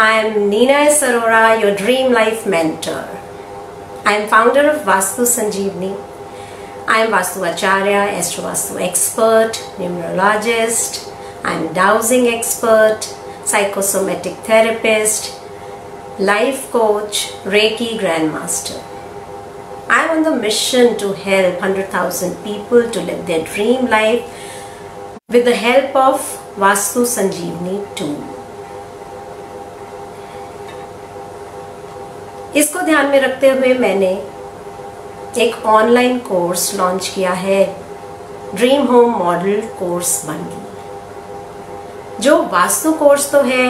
I am Neena S. Arora, your Dream Life Mentor. I am founder of Vastu Sanjeevani. I am Vastu Acharya, Astro Vastu expert, numerologist. I am dowsing expert, psychosomatic therapist, life coach, Reiki grandmaster. I am on the mission to help 100,000 people to live their dream life with the help of Vastu Sanjeevani tool. इसको ध्यान में रखते हुए मैंने एक online course launch किया है, dream home model course bundle, जो वास्तु कोर्स तो है,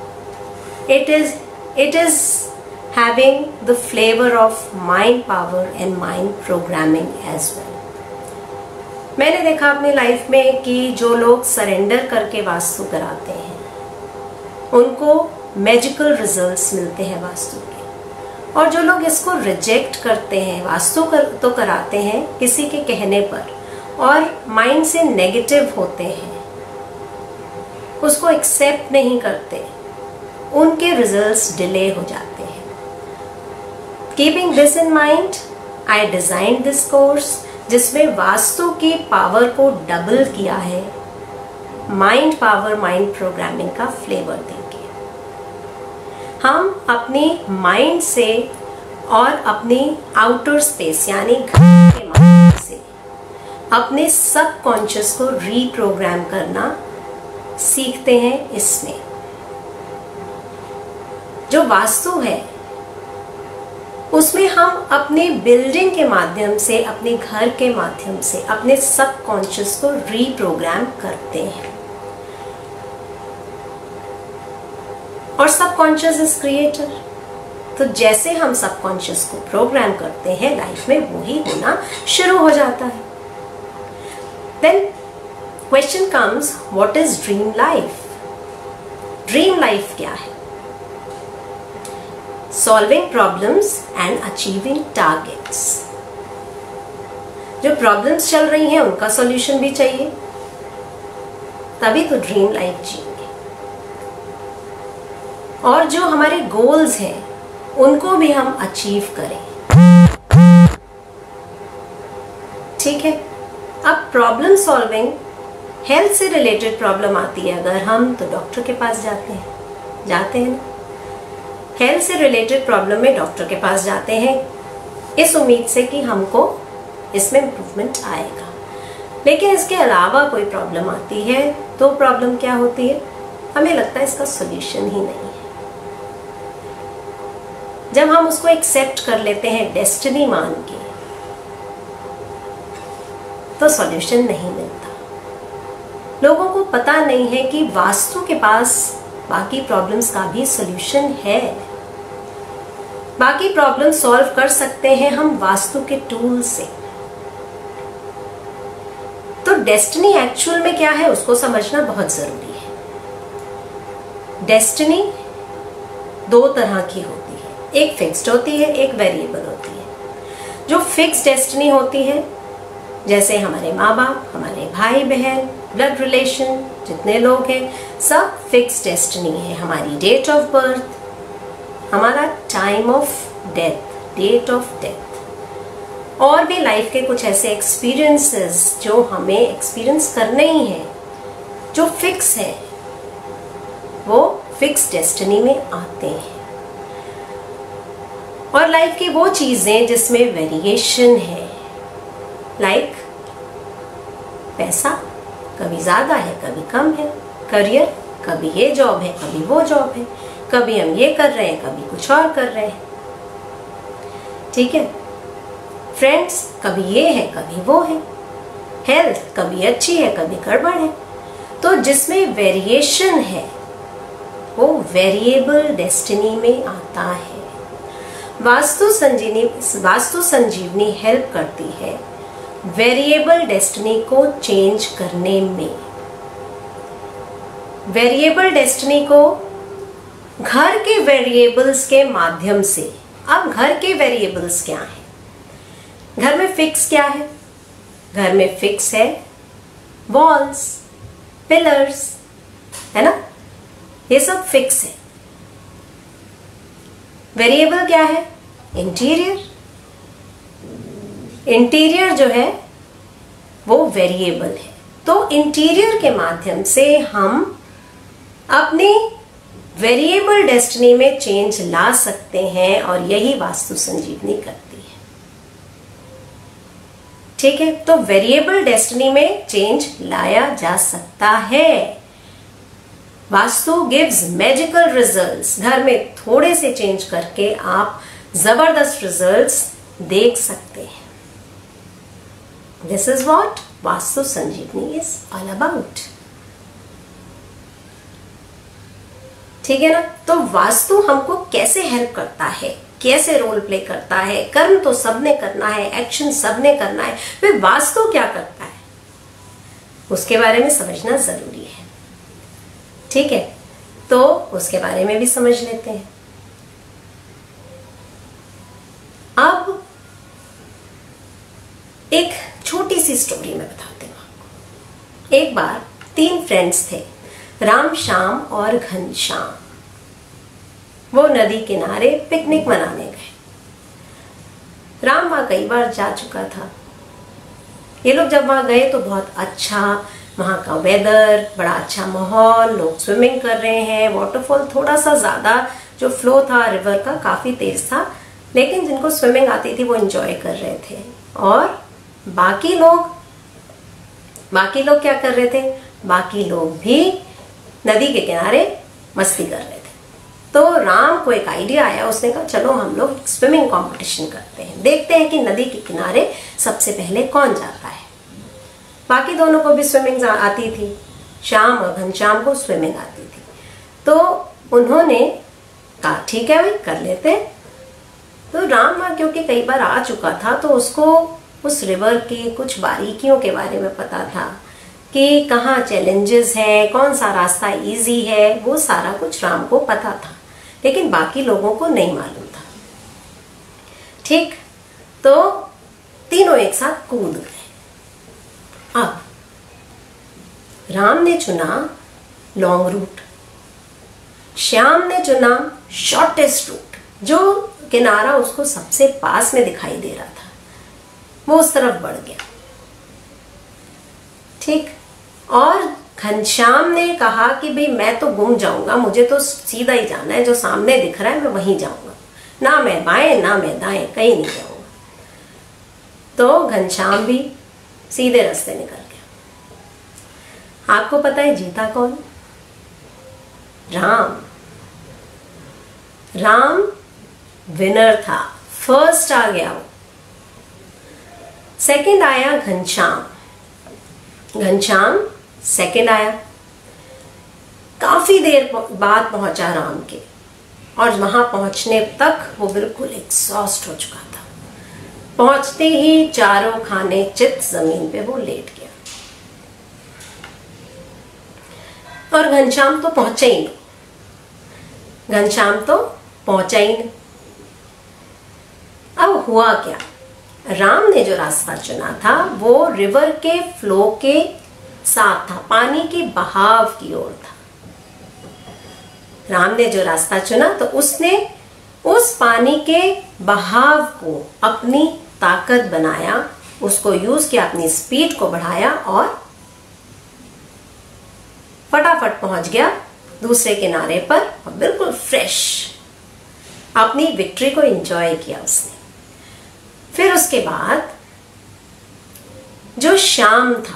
it is having the flavor of mind power and mind programming as well. मैंने देखा अपनी लाइफ में कि जो लोग सरेंडर करके वास्तु कराते हैं उनको मैजिकल रिजल्ट्स मिलते हैं वास्तु के, और जो लोग इसको रिजेक्ट करते हैं, वास्तु तो कराते हैं किसी के कहने पर और माइंड से नेगेटिव होते हैं, उसको एक्सेप्ट नहीं करते, उनके रिजल्ट्स डिले हो जाते हैं. Keeping this in mind, I design this course जिसमें वास्तु की पावर को डबल किया है, माइंड पावर, माइंड प्रोग्रामिंग का फ्लेवर देंगे. हम अपनी माइंड से और अपनी आउटर स्पेस यानी घर के माध्यम से अपने सबकॉन्शियस को रीप्रोग्राम करना सीखते हैं. इसमें जो वास्तु है उसमें हम अपने बिल्डिंग के माध्यम से, अपने घर के माध्यम से अपने सबकॉन्शियस को रीप्रोग्राम करते हैं. और सबकॉन्शियस इज क्रिएटर. तो जैसे हम सबकॉन्शियस को प्रोग्राम करते हैं लाइफ में, वही होना शुरू हो जाता है. Then question comes, what is dream life? Dream life क्या है? Solving problems and achieving targets. जो प्रॉब्लम्स चल रही हैं उनका सॉल्यूशन भी चाहिए, तभी तो ड्रीम लाइफ जिएंगे. और जो हमारे गोल्स हैं उनको भी हम अचीव करें. ठीक है. अब प्रॉब्लम सॉल्विंग, हेल्थ से रिलेटेड प्रॉब्लम आती है अगर हम, तो डॉक्टर के पास जाते हैं ना. हेल्थ से रिलेटेड प्रॉब्लम में डॉक्टर के पास जाते हैं इस उम्मीद से कि हमको इसमें इम्प्रूवमेंट आएगा. लेकिन इसके अलावा कोई प्रॉब्लम आती है तो प्रॉब्लम क्या होती है? हमें लगता है इसका सोल्यूशन ही नहीं है. जब हम उसको एक्सेप्ट कर लेते हैं डेस्टिनी मान के, तो सॉल्यूशन नहीं मिलता. लोगों को पता नहीं है कि वास्तु के पास बाकी प्रॉब्लम्स का भी सॉल्यूशन है. बाकी प्रॉब्लम सॉल्व कर सकते हैं हम वास्तु के टूल से. तो डेस्टिनी एक्चुअल में क्या है उसको समझना बहुत जरूरी है. डेस्टिनी दो तरह की होती है, एक फिक्स्ड होती है, एक वेरिएबल होती है. जो फिक्स्ड डेस्टिनी होती है, जैसे हमारे माँ बाप, हमारे भाई बहन, ब्लड रिलेशन, जितने लोग हैं, सब फिक्स्ड डेस्टिनी है. हमारी डेट ऑफ बर्थ, हमारा time of death, date of death, और भी लाइफ के कुछ ऐसे एक्सपीरियंसेस जो हमें एक्सपीरियंस करने ही हैं, जो फिक्स है, वो फिक्स डेस्टिनी में आते हैं. और लाइफ की वो चीजें जिसमें वेरिएशन है, लाइक पैसा, कभी ज्यादा है कभी कम है. करियर, कभी ये जॉब है कभी वो जॉब है, कभी हम ये कर रहे हैं कभी कुछ और कर रहे हैं. ठीक है. फ्रेंड्स, कभी ये है कभी वो है. हेल्थ, कभी अच्छी है कभी गड़बड़ है. तो जिसमें वेरिएशन है वो वेरिएबल डेस्टिनी में आता है. वास्तु संजीवनी हेल्प करती है वेरिएबल डेस्टिनी को चेंज करने में. वेरिएबल डेस्टिनी को घर के वेरिएबल्स के माध्यम से. अब घर के वेरिएबल्स क्या हैं? घर में फिक्स क्या है? घर में फिक्स है वॉल्स, पिलर्स, है ना, ये सब फिक्स है. वेरिएबल क्या है? इंटीरियर। इंटीरियर जो है वो वेरिएबल है। तो इंटीरियर के माध्यम से हम अपनी वेरिएबल डेस्टिनी में चेंज ला सकते हैं और यही वास्तु संजीवनी करती है। ठीक है, तो वेरिएबल डेस्टिनी में चेंज लाया जा सकता है। Vastu gives magical results. घर में थोड़े से चेंज करके आप जबरदस्त रिजल्ट्स देख सकते हैं। This is what vastu Sanjeevani is all about. ठीक है ना? तो वास्तु हमको कैसे हेल्प करता है, कैसे रोल प्ले करता है? कर्म तो सबने करना है, एक्शन सबने करना है, फिर वास्तु क्या करता है उसके बारे में समझना जरूरी है। ठीक है, तो उसके बारे में भी समझ लेते हैं। अब एक छोटी सी स्टोरी मैं बताती हूँ आपको। एक बार 3 फ्रेंड्स थे, राम, श्याम और घनश्याम। वो नदी किनारे पिकनिक मनाने गए। राम वहां कई बार जा चुका था। ये लोग जब वहां गए तो बहुत अच्छा वहां का वेदर, बड़ा अच्छा माहौल, लोग स्विमिंग कर रहे हैं, वाटरफॉल थोड़ा सा ज्यादा जो फ्लो था रिवर का काफी तेज था, लेकिन जिनको स्विमिंग आती थी वो एंजॉय कर रहे थे। और बाकी लोग क्या कर रहे थे? बाकी लोग भी नदी के किनारे मस्ती कर रहे थे। तो राम को एक आइडिया आया, उसने कहा चलो हम लोग स्विमिंग कंपटीशन करते हैं, देखते हैं कि नदी के किनारे सबसे पहले कौन जाता है। बाकी दोनों को भी स्विमिंग आती थी, श्याम और घनश्याम को स्विमिंग आती थी। तो उन्होंने कहा ठीक है भाई कर लेते हैं। तो राम वहां क्योंकि कई बार आ चुका था तो उसको उस रिवर के कुछ बारीकियों के बारे में पता था कि कहाँ चैलेंजेस हैं, कौन सा रास्ता इजी है, वो सारा कुछ राम को पता था, लेकिन बाकी लोगों को नहीं मालूम था। ठीक, तो तीनों एक साथ कूद गए। अब राम ने चुना लॉन्ग रूट, श्याम ने चुना शॉर्टेस्ट रूट, जो किनारा उसको सबसे पास में दिखाई दे रहा था, वो उस तरफ बढ़ गया। ठीक, और घनश्याम ने कहा कि भाई मैं तो गुम जाऊंगा, मुझे तो सीधा ही जाना है, जो सामने दिख रहा है मैं वहीं जाऊंगा, ना मैं बाएं ना मैं दाएं, कहीं नहीं जाऊंगा। तो घनश्याम भी सीधे रास्ते निकल गया। आपको पता है जीता कौन? राम। राम विनर था, फर्स्ट आ गया वो। सेकंड आया घनश्याम, घनश्याम सेकंड आया। काफी देर बाद पहुंचा राम के, और वहां पहुंचने तक वो बिल्कुल एग्जॉस्ट हो चुका था। पहुंचते ही चारों खाने चित जमीन पे वो लेट गया। और घनश्याम तो पहुंचा ही नहीं, घनश्याम तो पहुंचा ही नहीं। अब हुआ क्या? राम ने जो रास्ता चुना था वो रिवर के फ्लो के साथ था, पानी के बहाव की ओर था। राम ने जो रास्ता चुना तो उसने उस पानी के बहाव को अपनी ताकत बनाया, उसको यूज किया, अपनी स्पीड को बढ़ाया और फटाफट पहुंच गया दूसरे किनारे पर, और बिल्कुल फ्रेश अपनी विक्ट्री को एंजॉय किया उसने। फिर उसके बाद जो श्याम था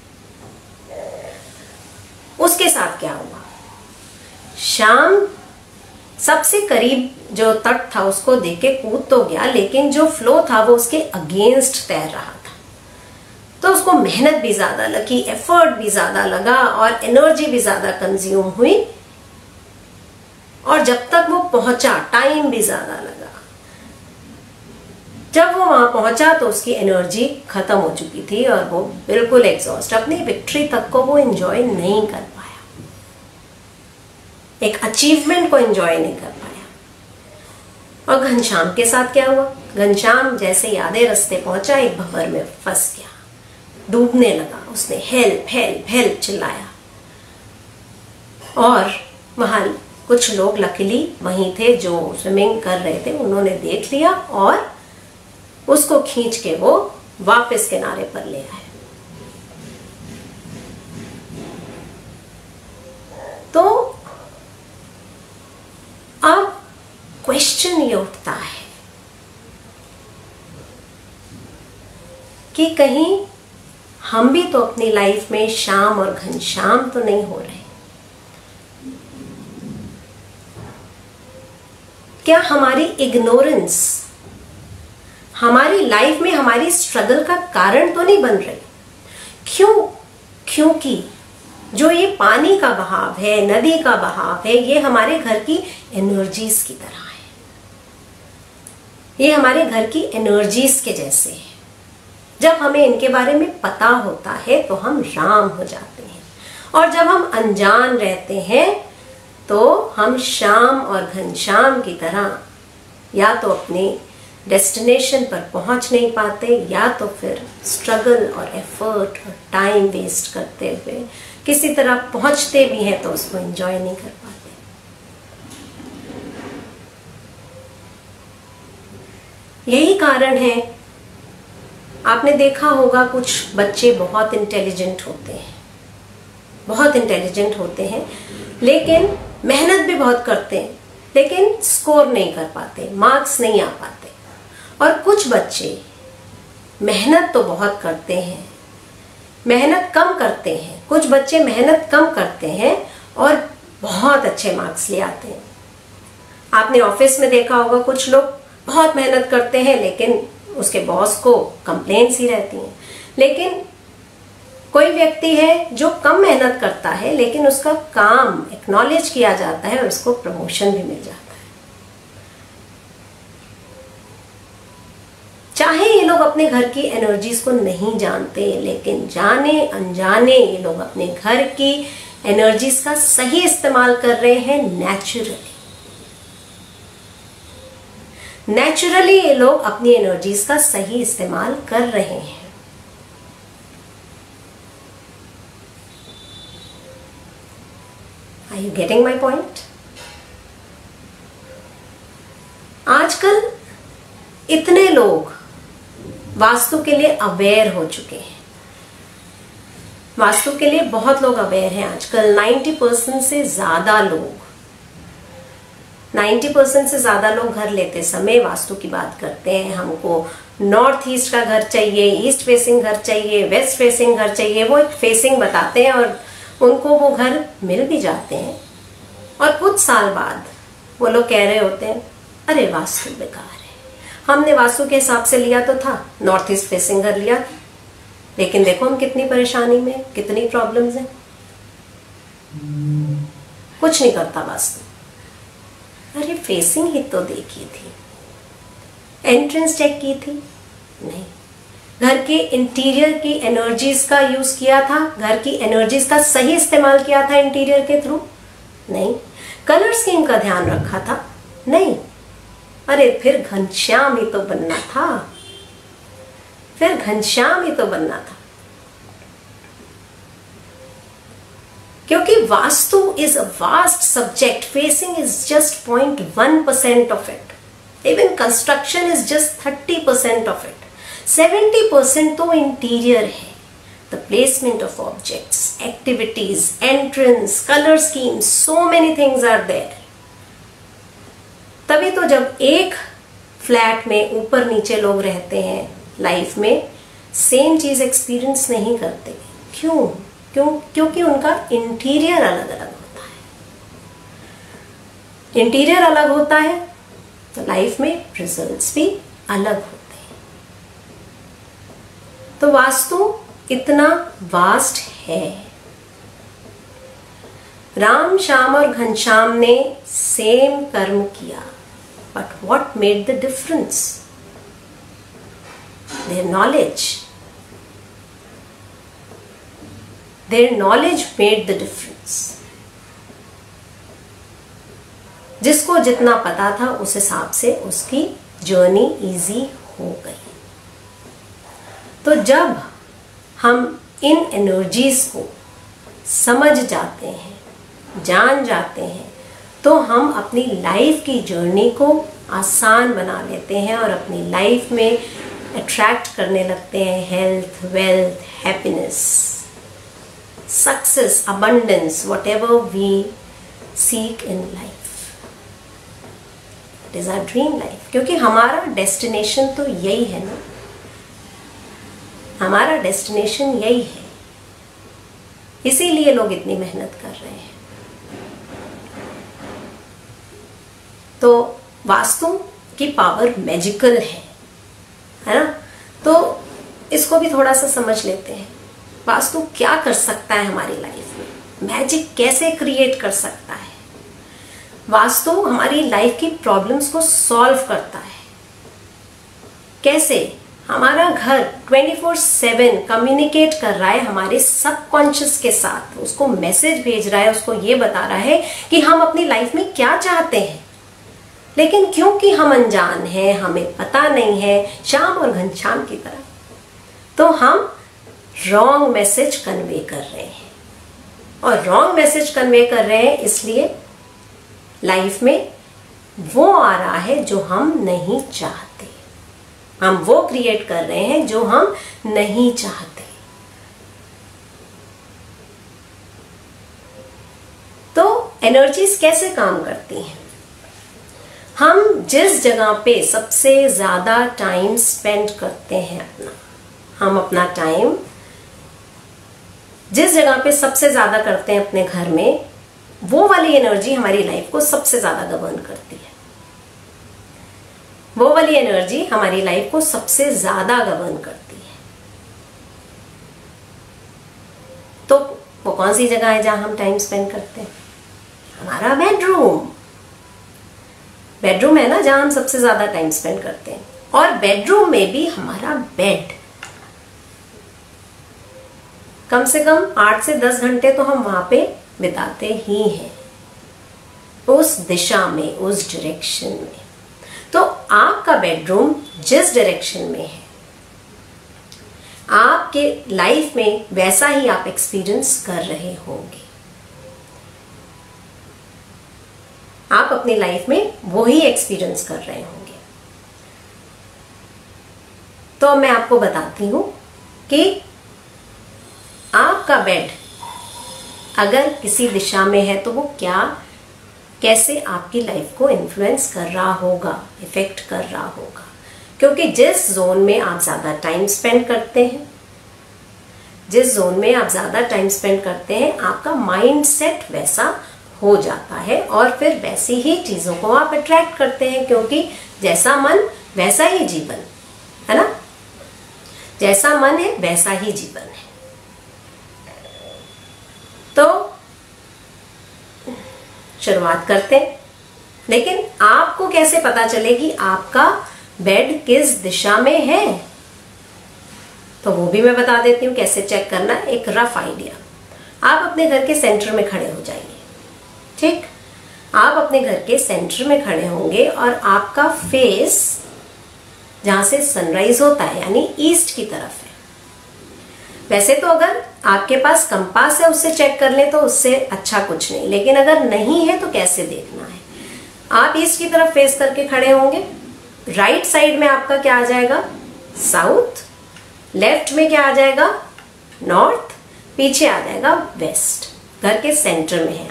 उसके साथ क्या हुआ? श्याम सबसे करीब जो तट था उसको देख के कूद तो गया, लेकिन जो फ्लो था वो उसके अगेंस्ट तैर रहा था। तो उसको मेहनत भी ज्यादा लगी, एफर्ट भी ज्यादा लगा और एनर्जी भी ज्यादा कंज्यूम हुई, और जब तक वो पहुंचा टाइम भी ज्यादा लगा। जब वो वहां पहुंचा तो उसकी एनर्जी खत्म हो चुकी थी और वो बिल्कुल एग्जॉस्ट, अपनी विक्ट्री तक को वो एंजॉय नहीं कर पाया, एक अचीवमेंट को एंजॉय नहीं कर पाया। और घनश्याम के साथ क्या हुआ? घनश्याम जैसे ही आधे रास्ते पहुंचा एक भंवर में फंस गया, डूबने लगा। उसने हेल्प हेल्प हेल्प चिल्लाया और वहां कुछ लोग लकीली वहीं थे जो स्विमिंग कर रहे थे, उन्होंने देख लिया और उसको खींच के वो वापस किनारे पर ले आए। तो अब क्वेश्चन ये उठता है कि कहीं हम भी तो अपनी लाइफ में श्याम और घनश्याम तो नहीं हो रहे। क्या हमारी इग्नोरेंस हमारी लाइफ में हमारी स्ट्रगल का कारण तो नहीं बन रही? क्यों? क्योंकि जो ये पानी का बहाव है, नदी का बहाव है, ये हमारे घर की एनर्जीज की तरह है। ये हमारे घर की एनर्जीज के जैसे है। जब हमें इनके बारे में पता होता है तो हम राम हो जाते हैं, और जब हम अनजान रहते हैं तो हम श्याम और घनश्याम की तरह या तो अपने डेस्टिनेशन पर पहुंच नहीं पाते, या तो फिर स्ट्रगल और एफर्ट और टाइम वेस्ट करते हुए किसी तरह पहुंचते भी हैं तो उसको एंजॉय नहीं कर पाते। यही कारण है, आपने देखा होगा कुछ बच्चे बहुत इंटेलिजेंट होते हैं, बहुत इंटेलिजेंट होते हैं, लेकिन मेहनत भी बहुत करते हैं, लेकिन स्कोर नहीं कर पाते, मार्क्स नहीं आ पाते। और कुछ बच्चे मेहनत तो बहुत करते हैं, मेहनत कम करते हैं। कुछ बच्चे मेहनत कम करते हैं और बहुत अच्छे मार्क्स ले आते हैं। आपने ऑफिस में देखा होगा कुछ लोग बहुत मेहनत करते हैं लेकिन उसके बॉस को कंप्लेंट्स ही रहती हैं। लेकिन कोई व्यक्ति है जो कम मेहनत करता है लेकिन उसका काम एक्नॉलेज किया जाता है और उसको प्रमोशन भी मिल जाता है। चाहे ये लोग अपने घर की एनर्जीज को नहीं जानते, लेकिन जाने अनजाने ये लोग अपने घर की एनर्जीज का सही इस्तेमाल कर रहे हैं नेचुरली। नेचुरली ये लोग अपनी एनर्जीज का सही इस्तेमाल कर रहे हैं। Are you getting my point? आजकल इतने लोग वास्तु के लिए अवेयर हो चुके हैं। वास्तु के लिए बहुत लोग अवेयर हैं आजकल। 90% से ज्यादा लोग 90% से ज्यादा लोग घर लेते समय वास्तु की बात करते हैं। हमको नॉर्थ ईस्ट का घर चाहिए, ईस्ट फेसिंग घर चाहिए, वेस्ट फेसिंग घर चाहिए। वो एक फेसिंग बताते हैं और उनको वो घर मिल भी जाते हैं। और कुछ साल बाद वो लोग कह रहे होते हैं, अरे वास्तु बेकार है, हमने वास्तु के हिसाब से लिया तो था, नॉर्थ ईस्ट फेसिंग घर लिया, लेकिन देखो हम कितनी परेशानी में, कितनी प्रॉब्लम्स हैं। कुछ नहीं करता वास्तु। अरे फेसिंग ही तो देखी थी, एंट्रेंस चेक की थी, नहीं। घर के इंटीरियर की एनर्जीज का यूज किया था, घर की एनर्जीज का सही इस्तेमाल किया था इंटीरियर के थ्रू, नहीं। कलर स्कीम का ध्यान रखा था, नहीं। अरे फिर घनश्याम ही तो बनना था, फिर घनश्याम ही तो बनना था। क्योंकि vastu is a vast subject, facing is just 0.1% of it, even construction is just 30% of it, 70% तो इंटीरियर है। The placement of objects, activities, entrance, colour scheme, so many things are there. तभी तो जब एक फ्लैट में ऊपर नीचे लोग रहते हैं लाइफ में, सेम चीज एक्सपीरियंस नहीं करते। क्योंकि उनका इंटीरियर अलग अलग होता है। इंटीरियर अलग होता है तो लाइफ में रिजल्ट्स भी अलग होते हैं। तो वास्तु इतना वास्ट है। राम, श्याम और घनश्याम ने सेम कर्म किया, but what made the difference? Their knowledge. Their knowledge made the difference. जिसको जितना पता था उस हिसाब से उसकी जर्नी इजी हो गई। तो जब हम इन एनर्जीज को समझ जाते हैं, जान जाते हैं, तो हम अपनी लाइफ की जर्नी को आसान बना लेते हैं और अपनी लाइफ में अट्रैक्ट करने लगते हैं health, wealth, happiness, success, abundance, whatever we seek in life. It is our dream life, क्योंकि हमारा डेस्टिनेशन तो यही है ना, हमारा डेस्टिनेशन यही है, इसीलिए लोग इतनी मेहनत कर रहे हैं। तो वास्तु की पावर मैजिकल है ना? तो इसको भी थोड़ा सा समझ लेते हैं। वास्तु क्या कर सकता है हमारी लाइफ में, मैजिक कैसे क्रिएट कर सकता है। वास्तु हमारी लाइफ की प्रॉब्लम्स को सॉल्व करता है। कैसे? हमारा घर 24/7 कम्युनिकेट कर रहा है हमारे सबकॉन्शियस के साथ, उसको मैसेज भेज रहा है, उसको ये बता रहा है कि हम अपनी लाइफ में क्या चाहते हैं। लेकिन क्योंकि हम अनजान हैं, हमें पता नहीं है, श्याम और घनश्याम की तरह, तो हम रॉन्ग मैसेज कन्वे कर रहे हैं। और रॉन्ग मैसेज कन्वे कर रहे हैं इसलिए लाइफ में वो आ रहा है जो हम नहीं चाहते, हम वो क्रिएट कर रहे हैं जो हम नहीं चाहते। तो एनर्जीज कैसे काम करती हैं? हम जिस जगह पे सबसे ज्यादा टाइम स्पेंड करते हैं हम अपना टाइम जिस जगह पे सबसे ज्यादा करते हैं अपने घर में, वो वाली एनर्जी हमारी लाइफ को सबसे ज्यादा गवर्न करती है। वो वाली एनर्जी हमारी लाइफ को सबसे ज्यादा गवर्न करती है। तो वो कौन सी जगह है जहां हम टाइम स्पेंड करते हैं? हमारा बेडरूम। बेडरूम है ना जहां हम सबसे ज्यादा टाइम स्पेंड करते हैं। और बेडरूम में भी हमारा बेड, कम से कम 8 से 10 घंटे तो हम वहां पे बिताते ही हैं, उस दिशा में, उस डायरेक्शन में। तो आपका बेडरूम जिस डायरेक्शन में है, आपके लाइफ में वैसा ही आप एक्सपीरियंस कर रहे होंगे। आप अपनी लाइफ में वो ही एक्सपीरियंस कर रहे होंगे। तो मैं आपको बताती हूं कि आपका बेड अगर किसी दिशा में है तो वो कैसे आपकी लाइफ को इन्फ्लुएंस कर रहा होगा, इफेक्ट कर रहा होगा। क्योंकि जिस जोन में आप ज्यादा टाइम स्पेंड करते हैं, जिस जोन में आप ज्यादा टाइम स्पेंड करते हैं, आपका माइंड सेट वैसा हो जाता है और फिर वैसी ही चीजों को आप अट्रैक्ट करते हैं। क्योंकि जैसा मन वैसा ही जीवन है ना, जैसा मन है वैसा ही जीवन है। तो शुरुआत करते हैं। लेकिन आपको कैसे पता चले कि आपका बेड किस दिशा में है? तो वो भी मैं बता देती हूँ कैसे चेक करना। एक रफ आइडिया, आप अपने घर के सेंटर में खड़े हो जाइए। ठीक, आप अपने घर के सेंटर में खड़े होंगे और आपका फेस जहां से सनराइज होता है यानी ईस्ट की तरफ है। वैसे तो अगर आपके पास कंपास है उससे चेक कर ले तो उससे अच्छा कुछ नहीं, लेकिन अगर नहीं है तो कैसे देखना है? आप ईस्ट की तरफ फेस करके खड़े होंगे। राइट साइड में आपका क्या आ जाएगा? साउथ। लेफ्ट में क्या आ जाएगा? नॉर्थ। पीछे आ जाएगा वेस्ट। घर के सेंटर में है।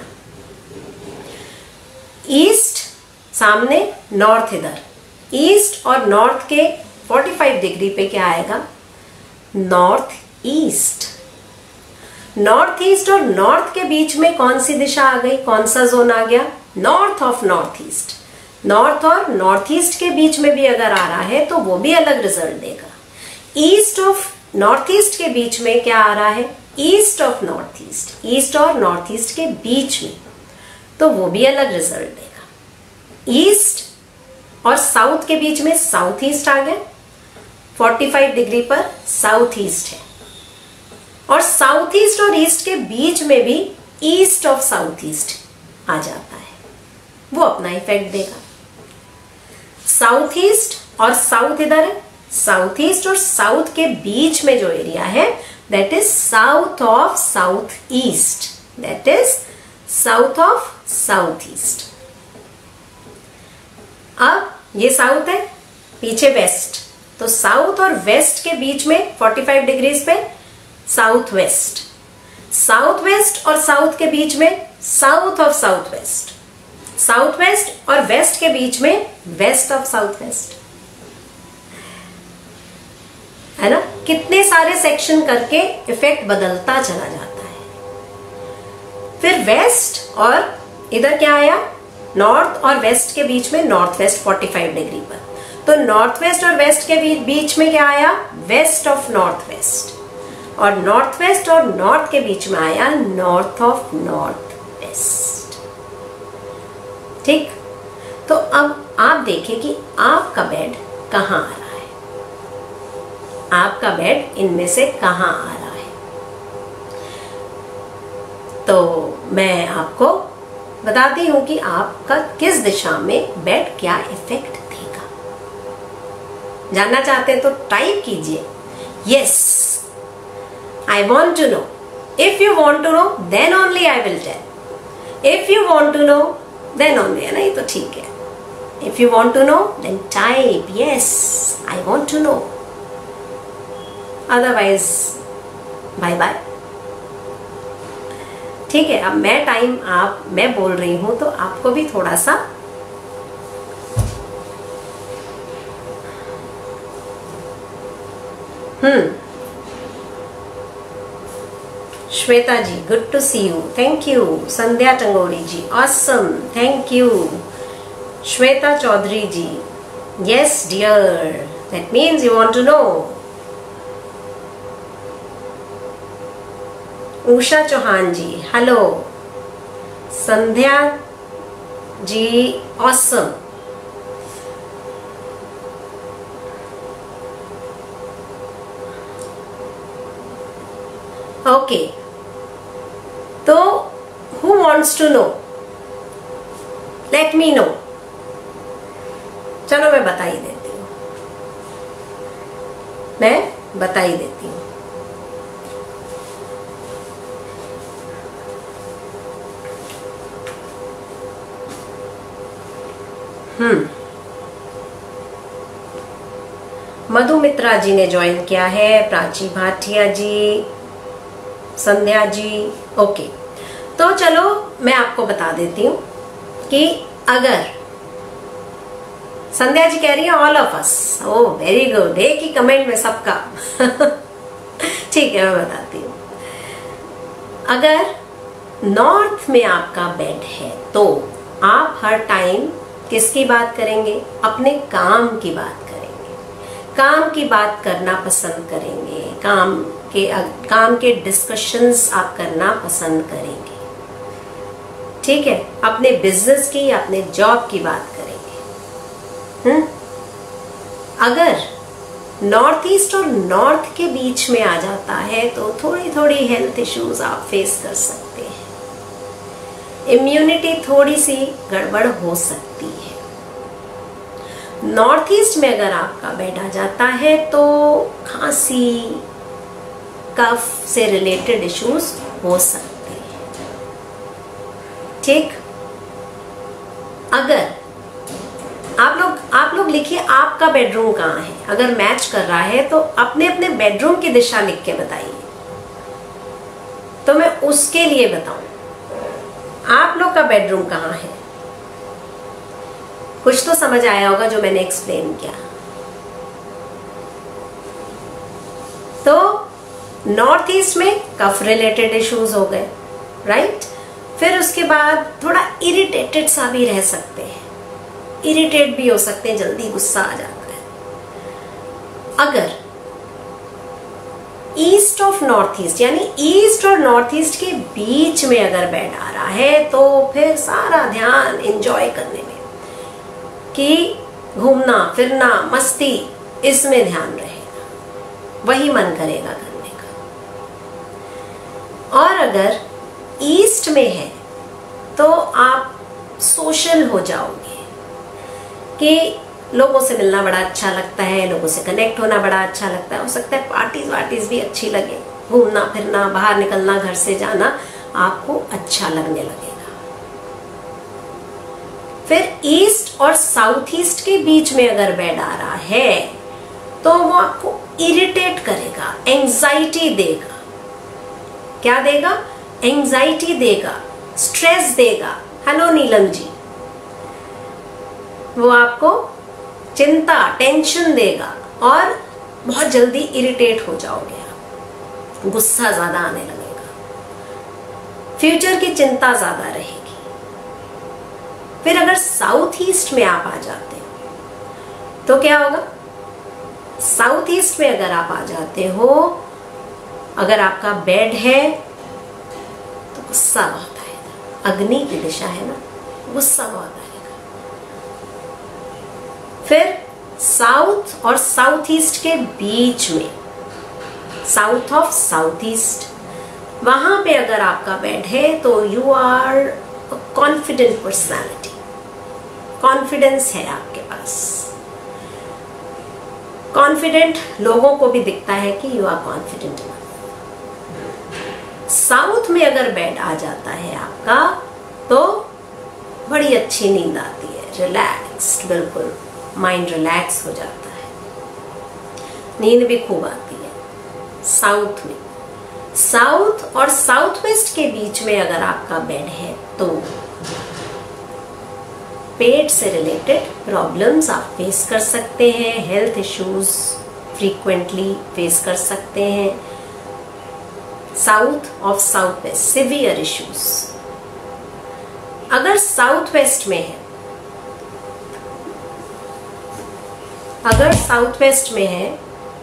ईस्ट सामने, नॉर्थ इधर। ईस्ट और नॉर्थ के 45 डिग्री पे क्या आएगा? North east. नॉर्थ ईस्ट और नॉर्थ के बीच में कौन सी दिशा आ गई? कौन सा जोन आ गया? North of north east. North और नॉर्थ ईस्ट के बीच में भी अगर आ रहा है तो वो भी अलग रिजल्ट देगा। ईस्ट ऑफ नॉर्थ ईस्ट के बीच में क्या आ रहा है? East of north east. East और नॉर्थ ईस्ट के बीच में, तो वो भी अलग रिजल्ट देगा। ईस्ट और साउथ के बीच में साउथ ईस्ट आ गया, 45 डिग्री पर साउथ ईस्ट है। और साउथ ईस्ट और ईस्ट के बीच में भी ईस्ट ऑफ साउथ ईस्ट आ जाता है, वो अपना इफेक्ट देगा। साउथ ईस्ट और साउथ इधर है, साउथ ईस्ट और साउथ के बीच में जो एरिया है that is south of south east, that is south of south east. अब ये साउथ है, पीछे वेस्ट, तो साउथ और वेस्ट के बीच में 45 डिग्रीज पे साउथ वेस्ट, साउथ वेस्ट और साउथ के बीच में south of south west, south west और वेस्ट के बीच में वेस्ट ऑफ साउथ वेस्ट, है ना। कितने सारे सेक्शन करके इफेक्ट बदलता चला जाता है। फिर वेस्ट और इधर क्या आया, नॉर्थ और वेस्ट के बीच में नॉर्थ वेस्ट 45 डिग्री पर, तो नॉर्थ वेस्ट और वेस्ट के बीच में क्या आया, वेस्ट ऑफ नॉर्थ वेस्ट, और नॉर्थ वेस्ट और नॉर्थ के बीच में आया नॉर्थ ऑफ नॉर्थ वेस्ट। ठीक, तो अब आप देखिए कि आपका बेड कहाँ आ रहा है, आपका बेड इनमें से कहाँ आ रहा है। तो मैं आपको बताती हूं कि आपका किस दिशा में बेड क्या इफेक्ट देगा। जानना चाहते हैं तो टाइप कीजिए yes, I want to know. If you want to know then only I will tell, if you want to know then only, है ना, ये तो ठीक है। If you want to know then type yes, I want to know, otherwise bye bye. ठीक है, अब मैं बोल रही हूं तो आपको भी थोड़ा सा Shweta ji, good to see you, thank you. Sandhya Tangori ji, awesome, thank you. Shweta Chaudhary ji, yes dear, that means you want to know. Usha Chauhan ji, hello. Sandhya ji, awesome. Okay, तो who wants to know? Let me know. चलो मैं बता ही देती हूँ, मैं बता ही देती हूँ। मधु मित्रा जी ने ज्वाइन किया है, प्राची भाटिया जी, संध्या जी, ओके। तो चलो मैं आपको बता देती हूँ कि अगर संध्या जी कह रही है all of us, oh very good, एक ही कमेंट में सबका ठीक है, मैं बताती हूँ। अगर नॉर्थ में आपका बेड है तो आप हर टाइम किसकी बात करेंगे, अपने काम की बात करेंगे, काम की बात करना पसंद करेंगे, काम के डिस्कशंस आप करना पसंद करेंगे। ठीक है, अपने बिजनेस की, अपने जॉब की बात करेंगे। अगर नॉर्थ ईस्ट और नॉर्थ के बीच में आ जाता है तो थोड़ी थोड़ी हेल्थ इश्यूज आप फेस कर सकते हैं, इम्यूनिटी थोड़ी सी गड़बड़ हो सकती है। नॉर्थ ईस्ट में अगर आपका बेड आ जाता है तो खांसी, कफ से रिलेटेड इश्यूज हो सकते हैं। ठीक, अगर आप लोग लिखिए आपका बेडरूम कहाँ है, अगर मैच कर रहा है तो अपने अपने बेडरूम की दिशा लिख के बताइए, तो मैं उसके लिए बताऊं आप लोग का बेडरूम कहाँ है। कुछ तो समझ आया होगा जो मैंने एक्सप्लेन किया। तो नॉर्थ ईस्ट में कफ रिलेटेड इश्यूज हो गए, राइट। फिर उसके बाद थोड़ा इरिटेटेड सा भी रह सकते हैं, इरिटेट भी हो सकते हैं, जल्दी गुस्सा आ जाता है। अगर ईस्ट ऑफ नॉर्थ ईस्ट यानी ईस्ट और नॉर्थ ईस्ट के बीच में अगर बेड आ रहा है तो फिर सारा ध्यान एंजॉय करने में, कि घूमना फिरना मस्ती, इसमें ध्यान रहेगा, वही मन करेगा करने का। और अगर ईस्ट में है तो आप सोशल हो जाओगे, कि लोगों से मिलना बड़ा अच्छा लगता है, लोगों से कनेक्ट होना बड़ा अच्छा लगता है। हो सकता है पार्टीज भी अच्छी लगे, घूमना फिरना, बाहर निकलना, घर से जाना आपको अच्छा लगने लगेगा। फिर ईस्ट और साउथ ईस्ट के बीच में अगर बेड आ रहा है तो वो आपको इरिटेट करेगा, एंजाइटी देगा। क्या देगा? एंजाइटी देगा, स्ट्रेस देगा। हेलो नीलम जी, वो आपको चिंता, टेंशन देगा और बहुत जल्दी इरिटेट हो जाओगे आप, गुस्सा ज्यादा आने लगेगा, फ्यूचर की चिंता ज्यादा रहेगी। फिर अगर साउथ ईस्ट में आप आ जाते हो तो क्या होगा? साउथ ईस्ट में अगर आप आ जाते हो, अगर आपका बेड है तो गुस्सा बहुत आएगा, अग्नि की दिशा है ना, गुस्सा बहुत आएगा। फिर साउथ और साउथ ईस्ट के बीच में, साउथ ऑफ साउथ ईस्ट, वहां पे अगर आपका बेड है तो you are confident personality, confidence है आपके पास, कॉन्फिडेंट लोगों को भी दिखता है कि यू आर कॉन्फिडेंट। साउथ में अगर बेड आ जाता है आपका तो बड़ी अच्छी नींद आती है, रिलैक्स्ड, बिल्कुल माइंड रिलैक्स हो जाता है, नींद भी खूब आती है। साउथ में, साउथ और साउथ वेस्ट के बीच में अगर आपका बेड है तो पेट से रिलेटेड प्रॉब्लम्स आप फेस कर सकते हैं, हेल्थ इश्यूज फ्रीक्वेंटली फेस कर सकते हैं। South of south west, severe issues. अगर साउथ वेस्ट में है, अगर साउथ वेस्ट में है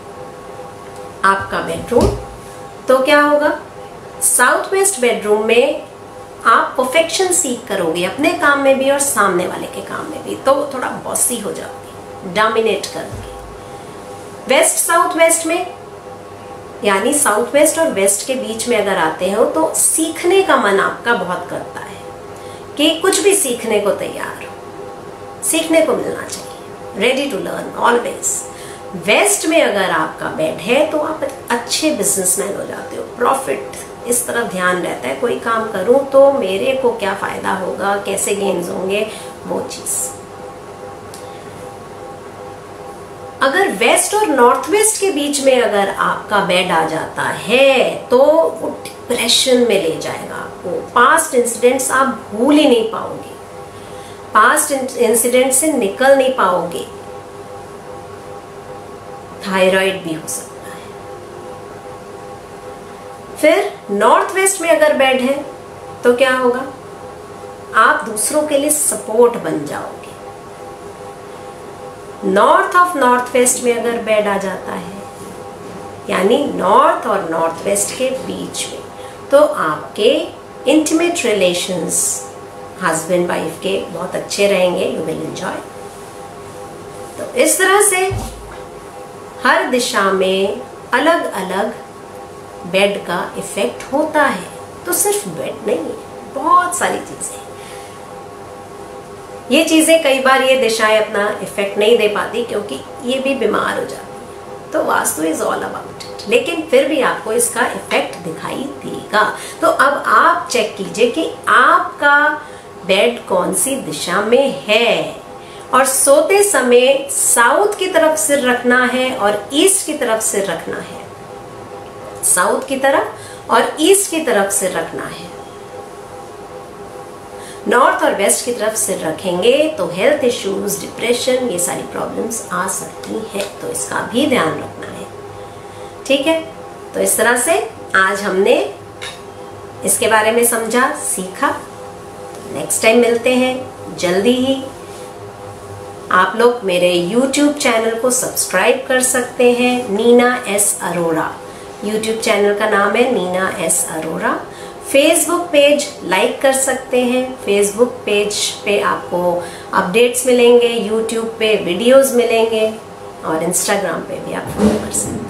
आपका बेडरूम तो क्या होगा? साउथ वेस्ट बेडरूम में आप परफेक्शन सीख करोगे अपने काम में भी और सामने वाले के काम में भी, तो थोड़ा बॉसी हो जाओगे, डोमिनेट करोगे। वेस्ट साउथ वेस्ट में, यानी साउथ वेस्ट और वेस्ट के बीच में अगर आते हो तो सीखने का मन आपका बहुत करता है कि कुछ भी सीखने को तैयार हो, सीखने को मिलना चाहिए, ready to learn always. West में अगर आपका बेड है तो आप अच्छे बिजनेसमैन हो जाते हो, प्रॉफिट, इस तरफ ध्यान रहता है, कोई काम करूं तो मेरे को क्या फायदा होगा, कैसे गेन्स होंगे, वो चीज। अगर वेस्ट और नॉर्थ वेस्ट के बीच में अगर आपका बेड आ जाता है तो वो डिप्रेशन में ले जाएगा आपको, पास्ट इंसिडेंट्स आप भूल ही नहीं पाओगे, पास्ट इंसिडेंट से निकल नहीं पाओगे, थायराइड भी हो सकता है। फिर नॉर्थ वेस्ट में अगर बेड है तो क्या होगा? आप दूसरों के लिए सपोर्ट बन जाओगे। नॉर्थ ऑफ नॉर्थ वेस्ट में अगर बेड आ जाता है, यानी नॉर्थ और नॉर्थ वेस्ट के बीच में, तो आपके इंटीमेट रिलेशंस हस्बैंड वाइफ के बहुत अच्छे रहेंगे, यू विल एंजॉय। तो इस तरह से हर दिशा में अलग अलग बेड का इफेक्ट होता है। तो सिर्फ बेड नहीं है, बहुत सारी चीजें, ये चीजें कई बार ये दिशाएं अपना इफेक्ट नहीं दे पाती क्योंकि ये भी बीमार हो जाती है। तो vastu is all about it, लेकिन फिर भी आपको इसका इफेक्ट दिखाई देगा। तो अब आप चेक कीजिए कि आपका बेड कौन सी दिशा में है, और सोते समय साउथ की तरफ सिर रखना है और ईस्ट की तरफ सिर रखना है, साउथ की तरफ और ईस्ट की तरफ सिर रखना है। नॉर्थ और वेस्ट की तरफ सिर रखेंगे तो हेल्थ इश्यूज, डिप्रेशन, ये सारी प्रॉब्लम्स आ सकती हैं, तो इसका भी ध्यान रखना है। ठीक है, तो इस तरह से आज हमने इसके बारे में समझा, सीखा। नेक्स्ट टाइम मिलते हैं जल्दी ही। आप लोग मेरे YouTube चैनल को सब्सक्राइब कर सकते हैं, Neena S Arora, YouTube channel का नाम है Neena S Arora. Facebook page like कर सकते हैं, फेसबुक पेज पे आपको अपडेट्स मिलेंगे, YouTube पे वीडियोस मिलेंगे और इंस्टाग्राम पे भी आप फॉलो कर सकते हैं।